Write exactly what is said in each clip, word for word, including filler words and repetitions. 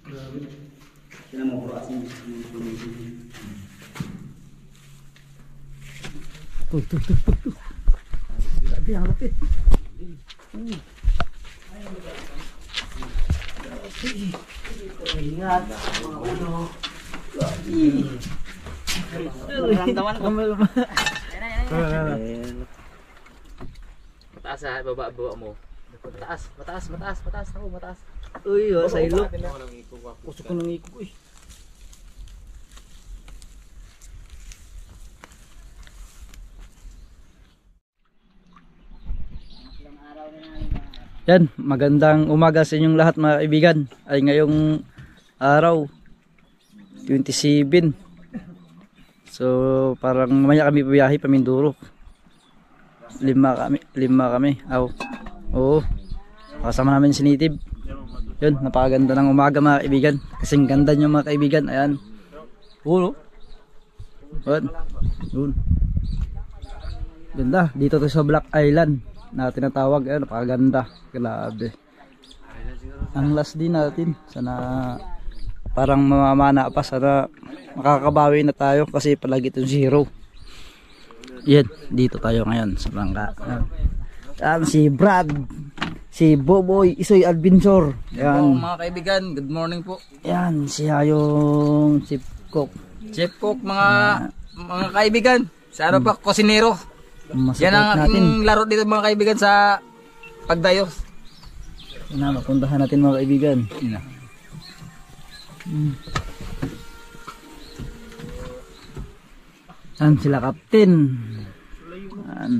Sila mo puro asin. Tuh, tuh, tuh, tuh, tuh. Grabe, ang lupit. Uh. Ingat, mga ulo. Ramdaman ko. Mataas ha, baba, baba mo. Mataas, mataas, mataas, mataas ako, mataas. Uy, oh, sa ilok. Usok ko ng iko eh. Yan, magandang umaga sa inyong lahat mga kaibigan. Ay ngayong araw twenty-seven. So parang mamaya kami biyahe pa Mindoro. Lima kami, lima kami. Aw. Oo. Kasama namin si Native. Yun, napakaganda ng umaga mga kaibigan. Kasing ganda niyo mga kaibigan. Ayan. Ulo. Yun. Yun. Ganda. Dito to sa Black Island na tinatawag. Ayan, napakaganda. Grabe. Ang last din natin. Sana parang mamamana pa. Sana makakabawi na tayo kasi palagi itong zero. Yan, dito tayo ngayon sa Bangka. Yan, si Brad, si Boboy Isoy Adventure. Yan po, mga kaibigan, good morning po. Yan, siya yung Chief Cook. Chief Cook, mga uh, mga kaibigan. Sa ano pa, kusinero. Yan ang ating laro dito mga kaibigan sa pagdayo. Yan na, mapuntahan natin mga kaibigan. Yan na. Hmm. Yan sila Captain. Yan.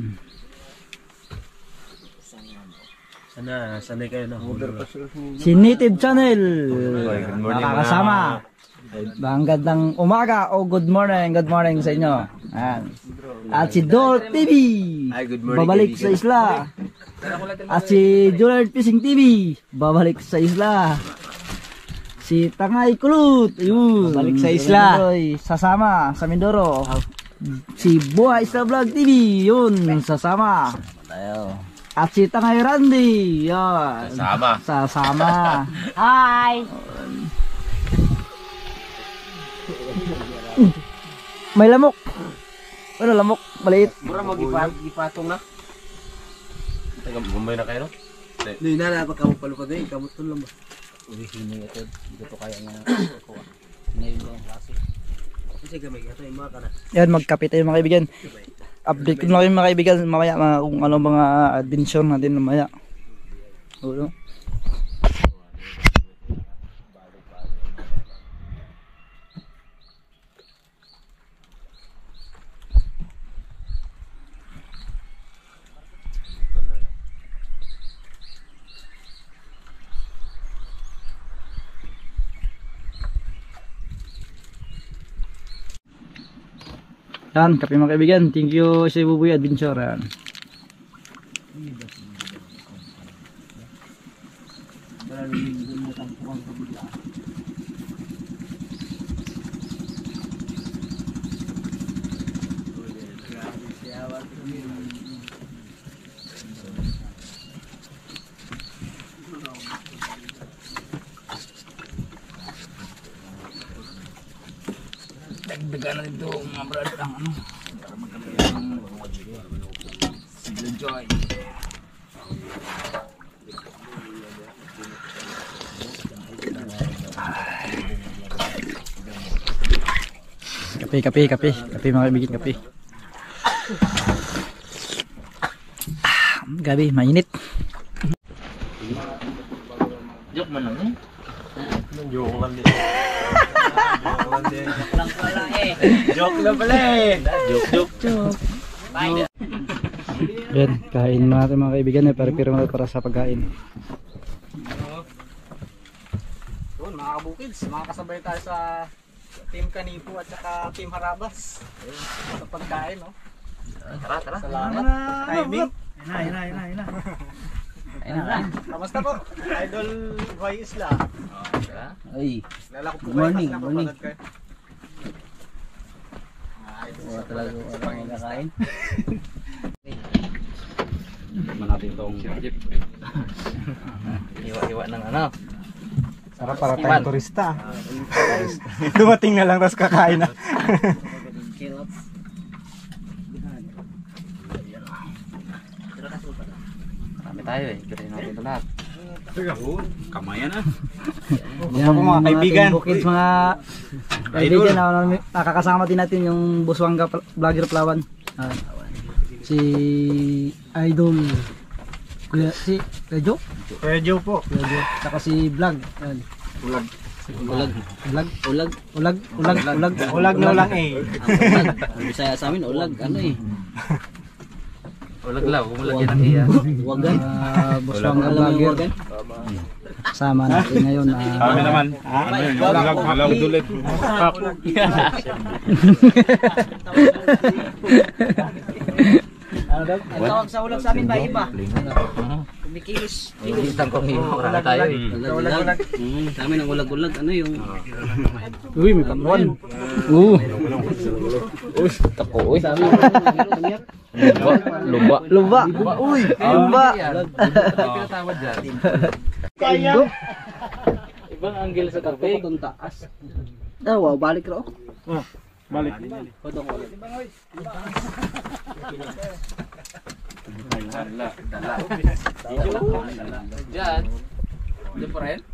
Sana, sanay kayo na. Si Native Channel. Good morning, makakasama. Ang gandang umaga o good morning, good morning sa inyo. Yan. At si Dol T V. Ay, good morning, babalik kaibigan. sa isla. At si Julian Fishing T V. Babalik sa isla. Si Tangay Kulut. Ayun. Babalik sa isla. Sasama sa Mindoro. Si Buhay sa Vlog T V. Yun, sasama. Tayo. At si Tangay Randy. Yan. Sasama. Sasama. Hi! May lamok. Ano lamok? Maliit. Mura mag-ipatong na. Taga Bombay na kayo, no? Hindi na na, pagkamot palupad eh, kamot to lang ba? Uy, hindi ito. Hindi ito kaya nga. Ngayon lang klase. Kasi gamay ka ito, yung mga ka na. Yan, magkape tayo mga kaibigan. Update ko na kayo mga kaibigan mamaya mga, kung ano mga adventure natin mamaya. Ulo. Yan, kape mga kaibigan. Thank you si Buboy Adventure. Yan. Dagdagan na dito mga brad ang ano para magkakaroon ng sigla joy. Kape, kape, kape, kape mga kaibigan, kape. Ah, gabi, mainit. Joke man lang eh. Joke lang din. Lang pala eh. Joke lang pala eh. Joke, joke. Joke. Bye. Yan, kain natin mga kaibigan eh, para-pira natin para sa pagkain. Yun, mga kabukids, makakasabay tayo sa Team Kanipo at saka Team Harabas. Ayun, sa pagkain, no? Tara, tara. Salamat. Timing. Ina, ina, ina, ina. Ayun na. Kamusta po? Idol Boy Isla. Ay, Lala ko po Good morning, kayo, morning. napapanood kayo. wala talaga ako nakakain. Tikman natin itong jeep. Hiwa-hiwa ng ano. Sarap para tayong turista. Dumating na lang, tapos kakain na. Kami tayo eh. Pero natin ito lahat. Kamayan na. Yan po, mga kaibigan. Bukids, mga kaibigan na nakakasama din natin yung Buswanga Vlogger Palawan. Ah, si Idol Kuya, si Rejo? Pwede po. Rejo. Saka si Vlog. Yan. Ulag. Ulag. Ulag. Ulag. Ulag. Ulag. Ulag. Ulag na ulang eh. Ang Bisaya sa amin, ulag, ano eh. Ulag lang. Umulag yan ang iya. Wagan. Ah, Buswanga Alam mo yung Vlogger. wagan? Sama natin ngayon. ah, Kami naman. Ulag. Ulag ulit. Ang tawag sa ulag sa amin ba, iba? Kumikilos. Hintang kong hiyo. Marami tayo eh. Ulag-ulag. Mm, sa amin ang ulag-ulag, ano yung... Uy, may pakwan. Oo. Tako uy. Sa amin, ulag-ulag. Luba. Luba. Uy, luba. Pinatawad dyan. Kaya. Ibang angle sa kape. Itong taas. Ah, wow, balik ro. Ah, balik. Kodong ulag. Dala. Dala. Diyan. Diyan pa rin?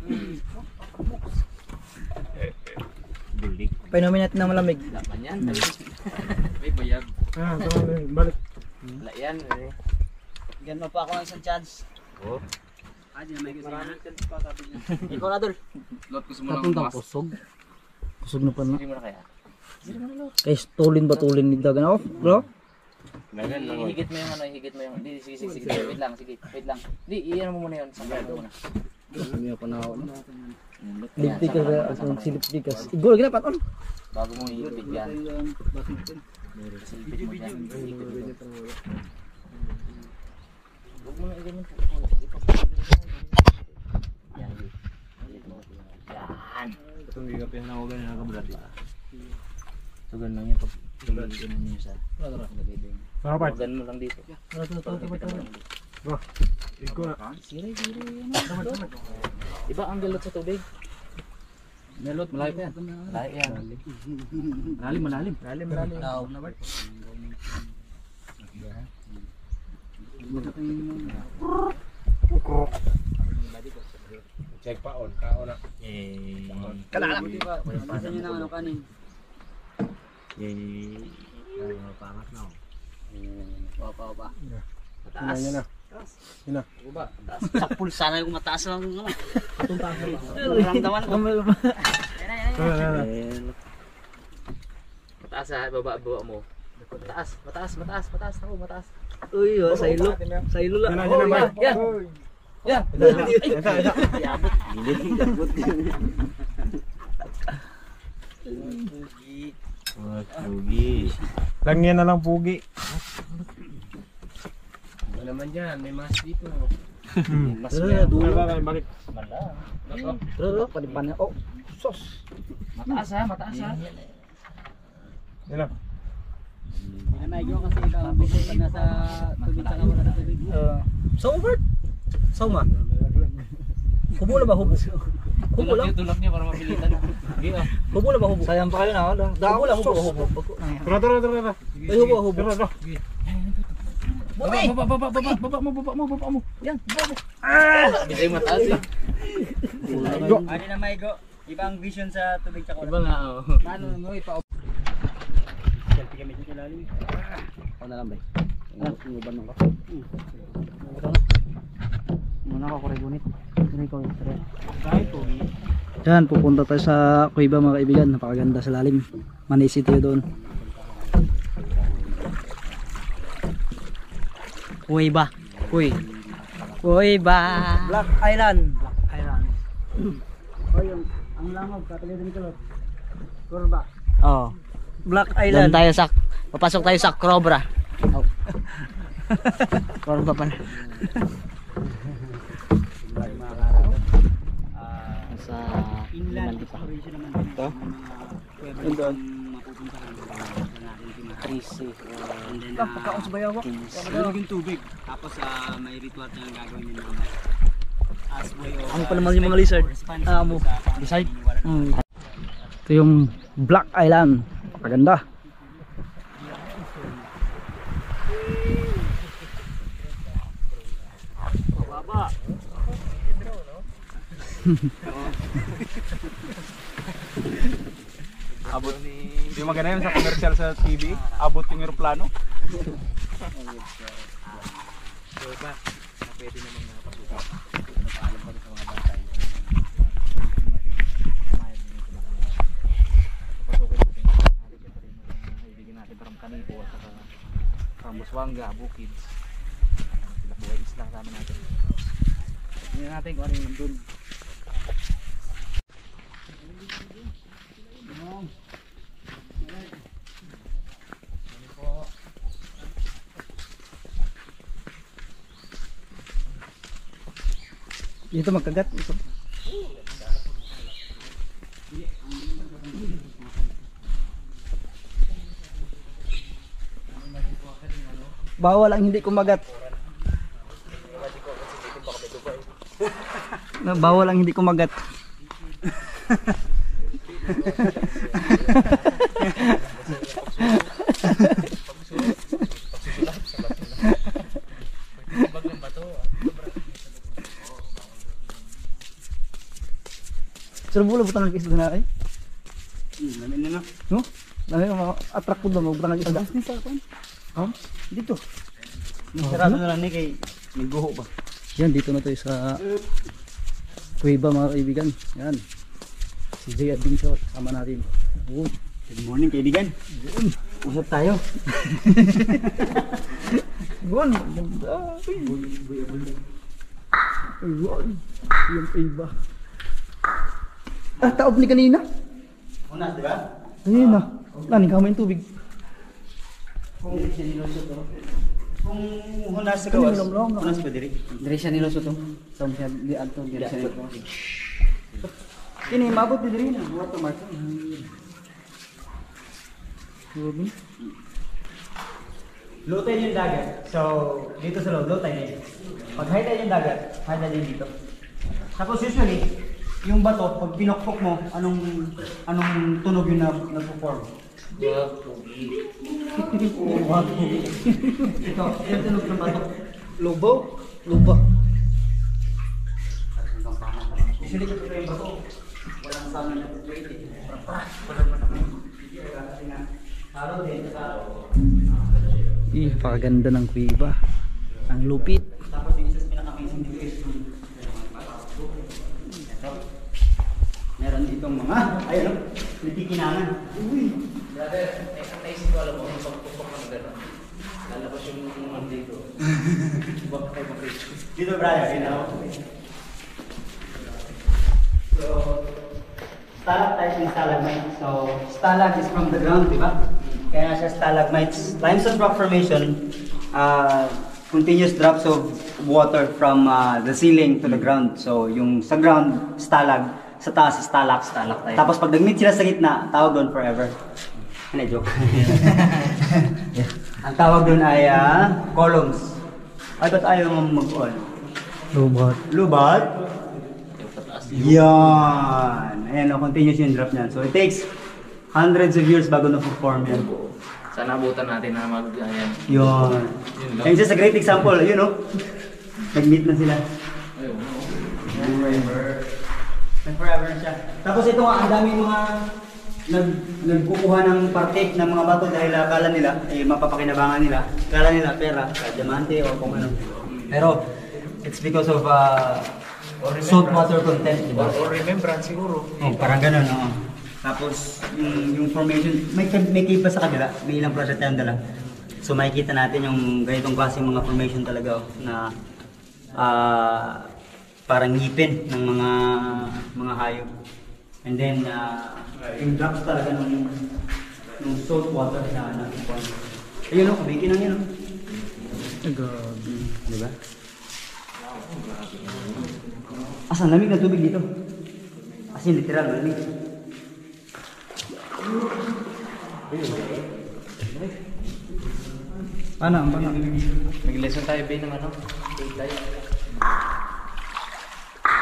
Painumin natin ng malamig. Laman yan. May bayag. Ah, tama na, balik. Wala yan eh. Yan mo pa ako ng isang chance. Oh. Ah, di na may kasi na. Ikaw na, Dol. Lot gusto mo lang Napuntang mas. kusog. Kusog na pala. Hindi mo na kaya. Kay stolin ba tulin ni dagan ako, bro? Megan lang. Higit mo yung ano, higit mo yung... Hindi, sige, sige, sige. Wait lang, sige. Wait lang. Hindi, iyan mo muna yun. Sangkay mo muna. Hindi ako na ako. Ligtikas na ang silip-tikas. Igor gina paton. Bago mo iibig yan. Silipit mo yan. Huwag mo na i-ganyan po. Yan. Yan. Itong hindi ka pinahugan na nakabulat. So, ganun lang yung pag... Ganun nyo sa... Lagay din. Mga part. Ganun mo lang dito. Bro, iko na. Siri, siri. Diba ang galot sa tubig? Melot, malayo pa yan. Malayo yan. Malalim, malalim. Malalim, malalim. Tawag na ba? Check pa on. Kaon na. Eh... Kalala. Pasan nyo ng ano kanin. Eh. Pangat na. Opa, opa. Mataas. Yan na. Yan na. Sa pulsa na yung mataas lang. Ramdaman ko. Mataas ha, baba, baba mo. Mataas, mataas, mataas, mataas. Ako, mataas. Uy, oh, sa ilo. Sa ilo Yan lang. na, yan na, bye. Yan. Yan. Ito, ito. Yabot. Pugi. Lang yan na lang pugi. Ano naman dyan? May mas dito. Mas Dala, dulo. Balik. Dala, panipan niya. Oh, sos. mataas ha, mataas ha. Yan na. Pinamay ko kasi ikaw pag nasa tubig sa wala na tubig. Uh, sa over. Sauma. Hubo na ba hubo? Hubo lang. Tulak niya para mapilitan na. Hubo na ba hubo? Sayang pa kayo na. Hubo lang hubo hubo. Tara, tara, tara, tara. Ay hubo hubo. Tara, tara. Baba baba baba baba baba mo baba mo baba mo. Yan, baba mo. Bisay mataas eh. Ano na may go? Ibang vision sa tubig sa Iba nga oh. Paano mo ipa selfie kami dito lalim. Ako na lang bay. Ano ba nung ka? Muna ako kore gunit. Kini ko tre. Kahit po. Yan, pupunta tayo sa kuiba mga kaibigan. Napakaganda sa lalim. Manisi tayo doon. Kuiba. Kuy. Kuiba. Black Island. Black Island. Oh, yung ang langob katulad nito. Kurba. Oh. Black Doon Island. tayo sa papasok tayo sa Cobra. Oh. Cobra pa na. Sa inland exploration naman din. Ito. Doon. Trisi. Pagkaon sa bayaw. Yung tubig. Tapos uh, may ritual na gagawin nyo naman. Amo pa naman yung mga lizard. Amo. Decide. Hmm. Ito yung Black Island. Paganda. Baba. Abot ni... Di maganda yun sa commercial sa T V. Abot yung aeroplano. Pwede naman na Busuanga, Bukids, Buhay Isla sama natin. Tingnan natin kung ano yung nandun. Dito magkagat. Ito. Bawal ang hindi kumagat. Na bawal ang hindi kumagat. Sir bulo butang ng isda na ay. Hmm, namin na. No? Dami mga attract po daw butang ng isda. Oh, dito. Sarado na lang ni kay nagguho ba. Yan dito na to sa Cueva mga kaibigan. Yan. Si Jay Adventure sama natin. Oh. Good morning kaibigan. Usap tayo. Gon, ganda. Ayun. Yung Cueva. Ah, taob ni kanina. Una, di ba? Ayun na. Nani kamay yung tubig. Kung kung hunas sa gawas. Hunas pa diri. Diri siya niloso to. Sa siya di adto diri siya niloso. Kini mabot di diri na. Watermark. Grabe. Low tide yung dagat. So, dito sa loob, low tide na yun. Pag high tide yung dagat, high tide din dito. Tapos usually, yung bato, pag pinokpok mo, anong anong tunog yun na nagpo-form? Ito, yung tunog ng bato. Lobo? Luba. Usually kapag yung bato, walang sound na nag-plate eh. Kasi nga, halo din sa Ih, pakaganda ng Cueva. Ang lupit. tapos yung isa sa pinaka-amazing dito is ito. Meron ditong mga, ayun o, natikinangan. Uy! Brother, naisip ko alam mo, yung pagpupok ng gano'n. Lalabas yung mga dito. Baka kayo makita. Dito brother, you know? So, stalactite and stalagmite. So, stalag is from the ground, di ba? Kaya siya stalagmites. Limestone rock formation, uh, continuous drops of water from uh, the ceiling to the ground. So, yung sa ground, stalag, sa taas, stalak, stalactite. Tapos pag nag-meet sila sa gitna, tawag doon forever. Ano, joke. Ang tawag doon ay uh, columns. Ay, ba't ayaw mo mag-on? Lubat. Lubat? Yan! Ayan, no, continuous yung drop niyan. So, it takes hundreds of years bago na-perform yan. Sana abutan natin na mag ayan. Yun. And just a great example, you know, nag-meet na sila. Ayun. Forever. Nag-forever na siya. Tapos ito nga, ang daming mga nag nagkukuha ng parte ng mga bato dahil akala nila, eh, mapapakinabangan nila. Akala nila pera, diamante o kung ano. Pero, it's because of uh, salt water content, di ba? Or remembrance siguro. Oh, parang ganun, oo. Tapos, yung, yung formation, may, may cave pa sa kabila, may ilang project tayong dala. So, makikita natin yung ganitong klaseng mga formation talaga, oh, na ah, parang ngipin ng mga mga hayop. And then, uh, yung drops talaga ng, ng salt water na natin. Ayun, oh, kumikin lang yun, oh. Grabe. Di ba? Asan, lamig na tubig dito. As in, literal, lamig. Paano? Paano? Mag-lesson tayo ba ng ano? Daylight.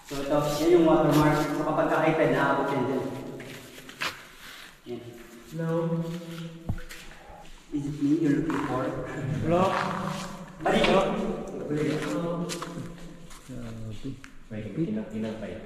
So ito, yan yung watermark. So kapag ka-iPad, naaabot yan dyan. Yan. Hello? Is it me you're looking for? Hello? Balik ko? Hello? May kinang-kinang pa yun.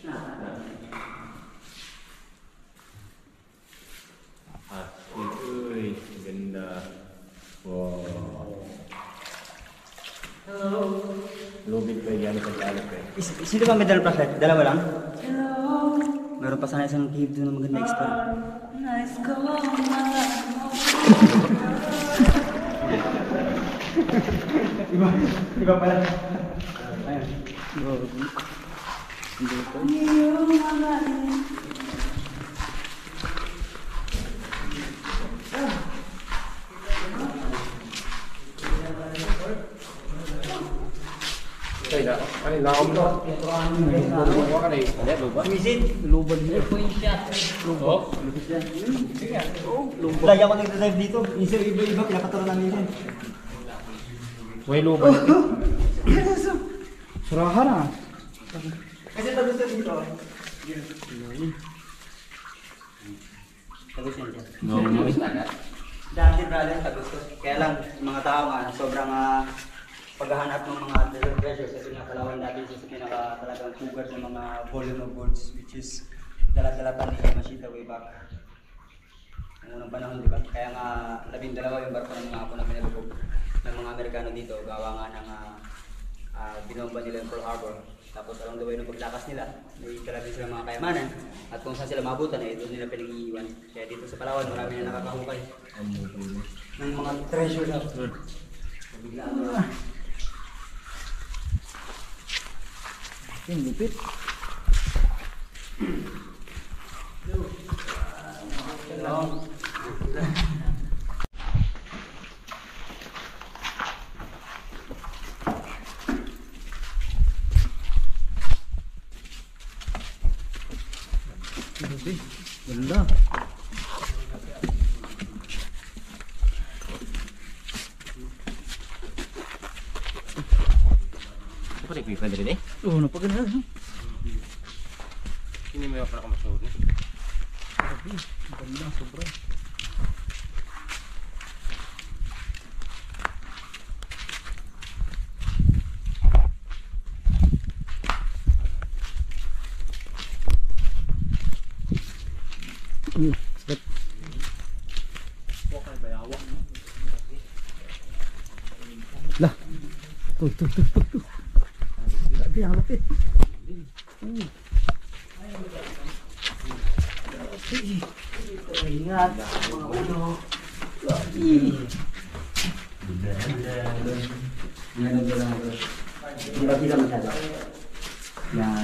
Ah, uy, ganda. Wow. Hello? Lubid pa yan sa lalap eh. Is, sino ba may dalang flashlight? Dalawa lang? Hello? Meron pa sana isang cave doon na maganda explore. Nice go Iba, iba pala. Ayan. Ay, na. Ay, laom to. Lubo ka na eh. Hindi, lubo. Sumisid. Lubad niya. Oh? Lagi ako nagdadive dito. Isa iba-iba, pinapaturan namin yun. May lubo. Surahan ah. Kasi tagus na dito. Tagus yan dyan. No, no. Dati brother, tagus ko. Kaya lang, mga tao nga, sobrang uh, paghahanap ng mga desert treasures. Kasi nga Palawan dati isa sa pinaka talagang cougar sa mga volume of goods, which is dala-dala pa ni Mashita way back. Noong unang panahon, di ba? Kaya nga, labing dalawa yung barko ng mga Apo na pinalubog ng mga Amerikano dito. Gawa nga ng uh, uh, binomba nila yung Pearl Harbor. Tapos along the way ng paglakas nila, may kalabing sila mga kayamanan. At kung saan sila mabutan, eh, doon nila pinag-iiwan. Kaya dito sa Palawan, marami na nakakahukay ng mga treasure na. Biglaan mo na. Yung lupit. Hello. Ganda. Apa rin, pwede rin eh? Oo, napaganda. Hindi mo yung ako masuot eh. Ganda, sobra. Iya, sikat. Lah. Tuh, tuh, tuh, tuh, tuh. Tapi yang lupit. Uh. Ingat, mga ulo. Lagi. Yan ang dala ko. Hindi ba kita masyado? Yan.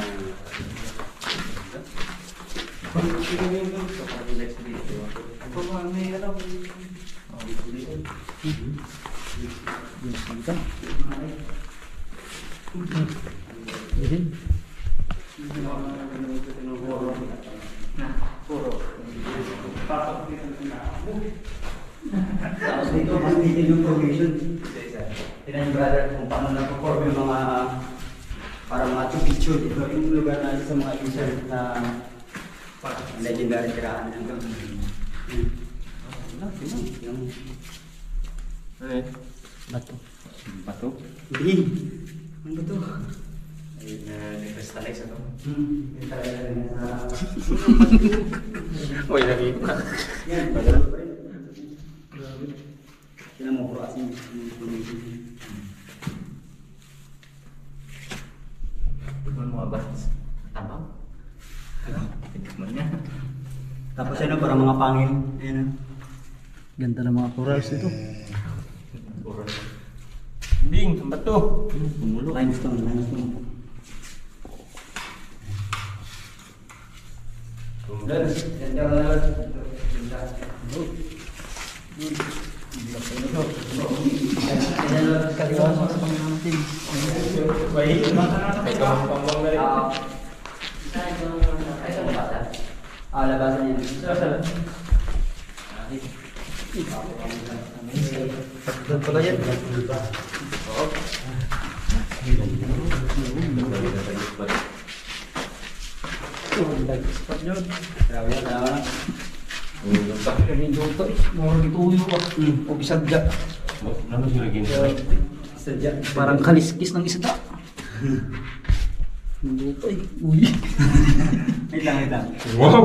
Tapos dito, mas detail yung formation. Tignan yung brother kung paano na-perform yung mga parang mga picture. Ito yung lugar na isa sa mga insert na legendary tirahan ng ito. Wala, tignan. Yung Ano eh? bato. Bato? Hindi. Ang bato. Ay, na-crystallize ito. Hmm. Yung talaga rin na... Uy, nakita. Yan, pagkakas pa rin. Yan mo, pro asin yung information. Tikman mo ba? Tabang? Tikman niya. Tapos ano, parang mga pangil. Ayan. Ganda ng mga corals ito. Bing, ang bato. Pumulo. Limestone, limestone. Ah, labasan yan. Doon pala yan. Spot yun. Grabe na, grabe na. Kami luto eh. Mura dituyo ka. O bisadya. Ano siya lagi niya? Sadya. Parang kaliskis ng isda. Luto eh. Uy. Wait lang, wait lang. Wow!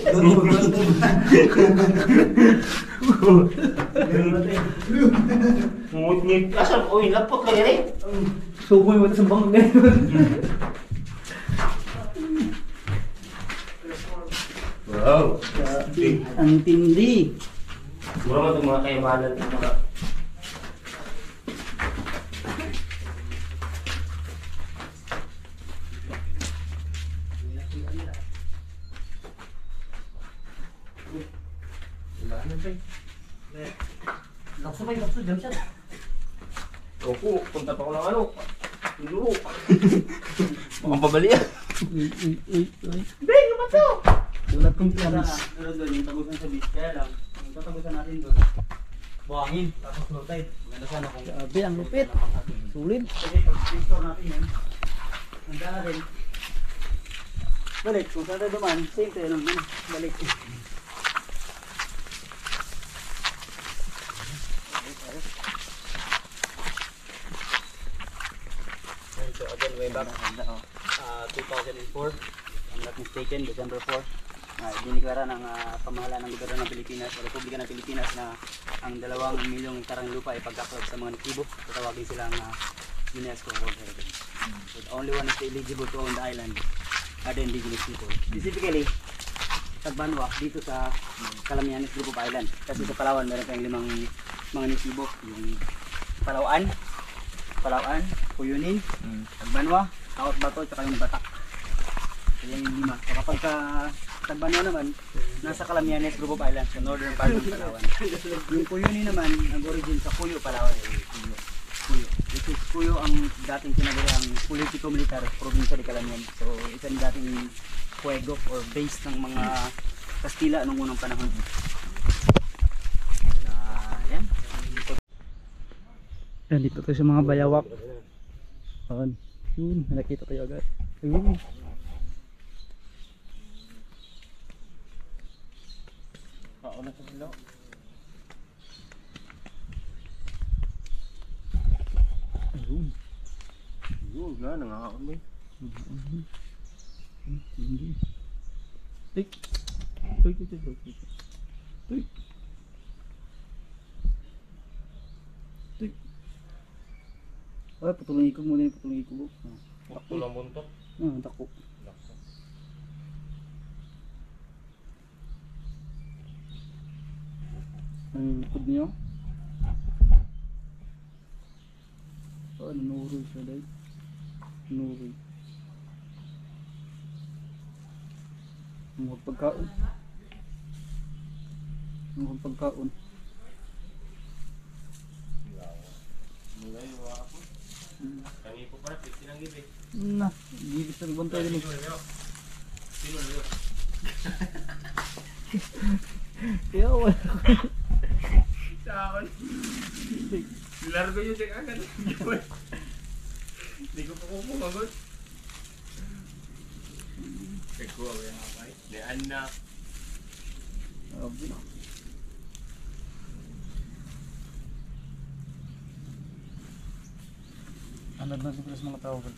Ngut-ngit. Asal? Uy, lapot lagi rin. Sumoy mo sa bangag ngayon. Wow! Ang tindi. Siguro mo itong mga kayamanan ng mga... Lakso ba yung lakso? Jam shot. Opo, punta pa ko ng ano. Luro. Mukhang pabalian. Uy, uy, uy, uy. Ben, naman to! Dulat kong Sana, pianis. doon doon, yung tagusan sa beach. Kaya lang, ang tatagusan natin doon. Buhangin, tapos low tide. Maganda sana kung... Grabe, ang lupit. Sulit. Kasi pag store natin yan, handa na rin. Balik, kung saan tayo duman, same tayo lang din. Balik. So again, way back, uh, two thousand four, I'm not mistaken, December fourth, uh, diniklara ng uh, pamahalaan ng gobyerno ng Pilipinas, o Republika ng Pilipinas na ang dalawang milyong hektarang lupa ay pagkakalog sa mga Natibo. Tatawagin silang uh, UNESCO World Heritage. But only one is eligible to own the island are the indigenous people. Specifically, Tagbanwa, dito sa Calamianes Group of Island. Kasi sa Palawan, meron tayong limang mga Natibo. Yung Palawan, Palawan, Puyunin, Tagbanwa, Taot Bato, tsaka yung Batak. So yan yung lima. So kapag sa Tagbanwa naman, nasa Calamianes Group of Islands, sa northern part ng Palawan. Yung Puyunin naman, ang origin sa Puyo, Palawan. Puyo. Puyo. Which is Puyo ang dating tinaguriang politiko-militar probinsya de Calamian. So isa yung dating puego or base ng mga Kastila nung unang panahon. Uh, yan. Yan, dito tayo sa mga bayawak. Ayan. Yun, may nakita tayo agad. Ayun. Pauna sa sila. Ayun. Yun nga, nangakaon mo eh. Hindi. Tik. Tik, tik, tik, tik. Tik. Tik. Ay, putulong ikog muna yung putulong ikog. Takto lang buntot. Ah, tako. Ang likod niyo. Oh, nanuroy siya dahil. Nanuroy. Ang pagkaon. Ang pagkaon. Mulay, wala ako. Kangi po para, piti ng gibi. Na, gigit sa nagbantay din. Sino na yun? Kaya wala ko. Saan? Largo yun siya agad. Hindi ko pa kukumagot. Kaya ba yung hapay? Diyan na. Sabi na. Ano na siguro sa mga tao ba?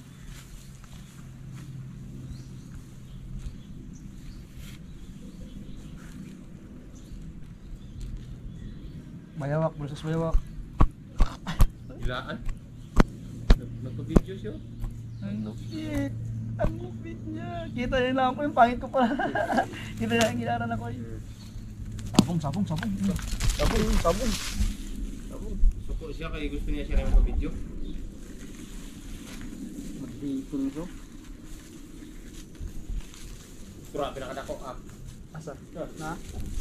Bayawak versus bayawak. Ilaan? Nagpa-video siya? Ang lupit. Ang lupit niya. Kita niya lang ako yung pangit ko pala. Kita niya yung ginaran ako eh. Sabong, sabong, sabong. Sabong, sabong. Sabong. Suko siya kaya gusto niya siya rin magpa-video? Magdito nito. Grabe na kadako ah. Asa? Na?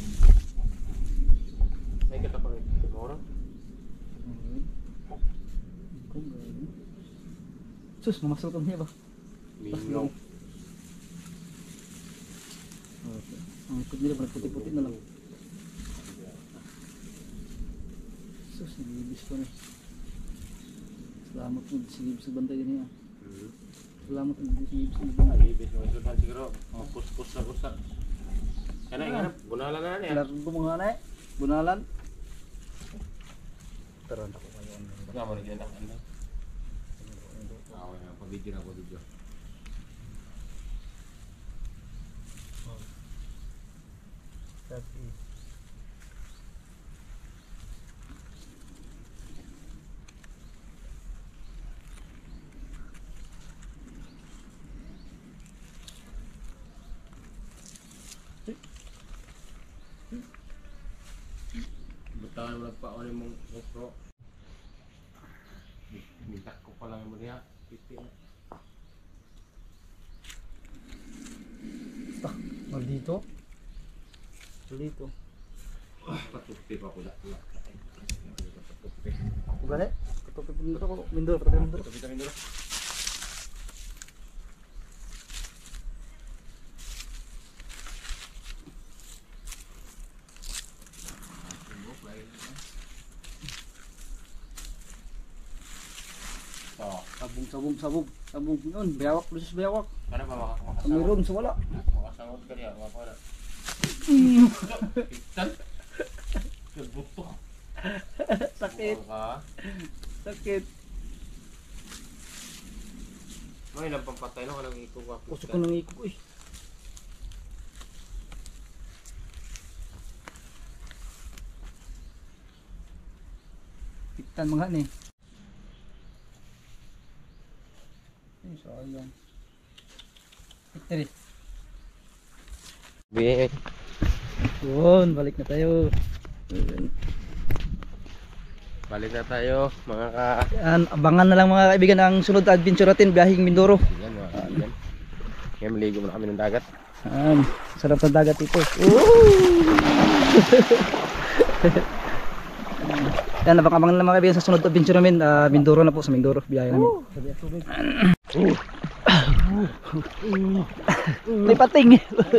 May katapang orang. Kung gano'n. Sus, mamasal ka niya ba? Mingaw. Okay. Ang ikot nila ba puti-puti na lang. Sus, nagibis ko na. Salamat mo, sigib sa bantay din niya. Salamat mo, sigib sa bantay. Sudah siguro mapus-pus na kusa. Kana ingat bunalan na niya. Ilar gumunga na eh. Bunalan. Taran ako ngayon. Nga mo rin yan ako. Ako na pa-video na pa-video. Betawan mo nagpaon mong okro. Minta ko pa lang mo niya. Piti na. Mal dito. Dito. Patupi pa ko na. Patupi. Ako gani. Katupi pindor ako. Mindor, patupi mindor. Patupi ka mindoro. Sabog, sabog, sabog. Sabog yun. Bayawak, lusis bayawak. Para ba maka- Mayroon sa wala. makasangot ka niya, mga para. Pitan. Kebuto. Sakit, Ka. sakit. May ilang pampatay no kanang iko ka. Kusok ko ng iko eh. Pitan mga ni. Ay, sayang. Victory. Big. Yun, balik na tayo. Yun. Balik na tayo mga ka. Yan, abangan na lang mga kaibigan ang sunod na adventure natin, biyaheng Mindoro. Yan mga kaibigan. Ngayon maligo muna kami ng dagat. Yan, sarap ng dagat ito. Yan, abang-abang na lang mga kaibigan sa sunod na adventure namin. Uh, Mindoro na po, sa Mindoro, biyaheng namin. May pating.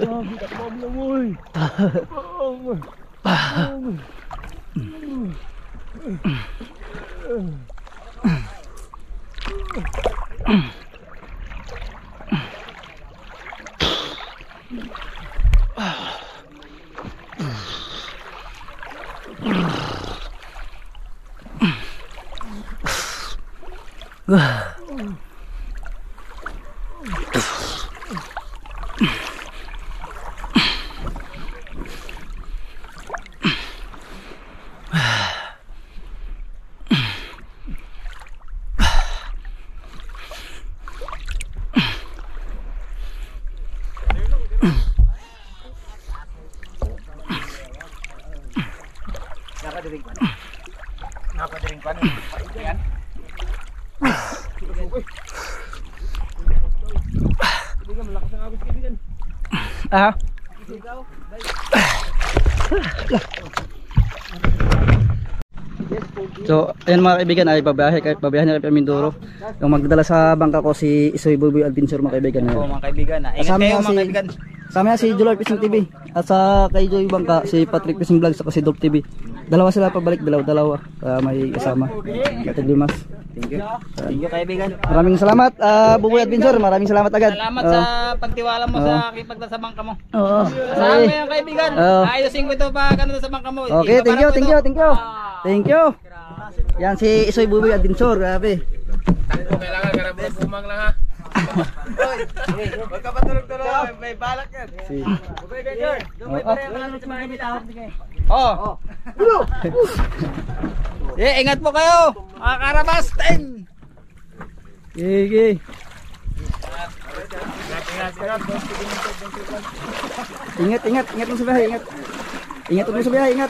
Napadiring pa na. Yan. Kaibigan, malakas ang abis kaibigan. Ah. So, ayun mga kaibigan, ay babiyahe kahit babiyahe na kayo Mindoro. Yung magdala sa bangka ko si Isoy Buboy Adventure mga kaibigan. Oo mga kaibigan. Ingat Kasama kayo nga mga si- kaibigan. Sama niya si Jular Fishing T V at sa kay Joy Bangka si Patrick Fishing Vlogs at si Dolp T V. Dalawa sila pabalik, dalawa dalawa. Uh, may kasama. Katid Limas. Thank you. Thank you kaibigan. Maraming salamat uh, Buboy Adventure. Maraming salamat agad. Salamat Oo. sa pagtiwala mo Oo. sa kipagda sa bangka mo. Oo. Kasama mo yan kaibigan. Oo. Ayusin ko ito pa ganun sa bangka mo. Okay, thank you, thank you, thank you. Ah. Thank you. Yan si Isoy Buboy Adventure, grabe. Takbo kailangan karabot kumang lang ha. Huwag ka patulog-tulog. May balak yan. Si Okay, Benjor. Oh, Oh. oh. Eh, ingat po kayo. Mga karabas. Ten. Gigi. Ingat, ingat, ingat mo sa biyahe, ingat. Ingat mo sa biyahe, ingat.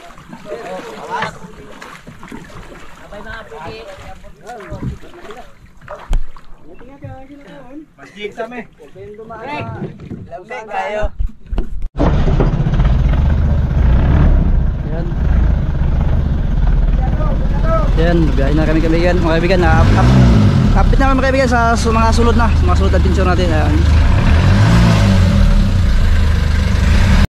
Masjid kami. Lamig kayo. Yan. Yan, biyahe na kami kaibigan, mga kaibigan. Na up, up, update na kami mga kaibigan sa, sa mga sulod na, sa mga sulod adventure natin. Ayan.